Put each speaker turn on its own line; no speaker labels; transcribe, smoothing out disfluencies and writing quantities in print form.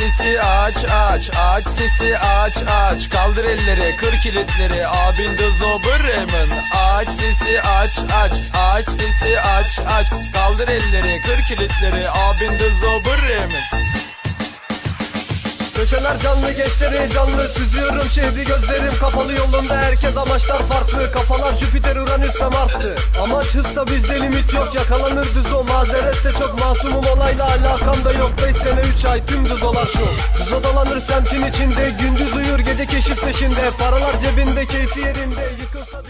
sesi aç aç, aç sesi aç aç. Kaldır elleri, kır kilitleri, abin Dızo Bremen. Aç sesi aç aç, aç sesi aç aç. Kaldır elleri, kır kilitleri, abin Dızo Bremen.
Köşeler canlı, gençleri canlı, süzüyorum şehri gözlerim kapalı. Yolunda herkes, amaçlar farklı, kafalar Jüpiter, Uranüs ve Mars'tı. Amaç hızsa bizde limit yok, yakalanır Dızo. Mazeretse çok masumum, olayla alakam da yok. 5 sene 3 ay tüm Dızolar şov. Dızo dolanır semtin içinde, gündüz uyur gece keşif peşinde. Paralar cebinde, keyfi yerinde, yıkılsa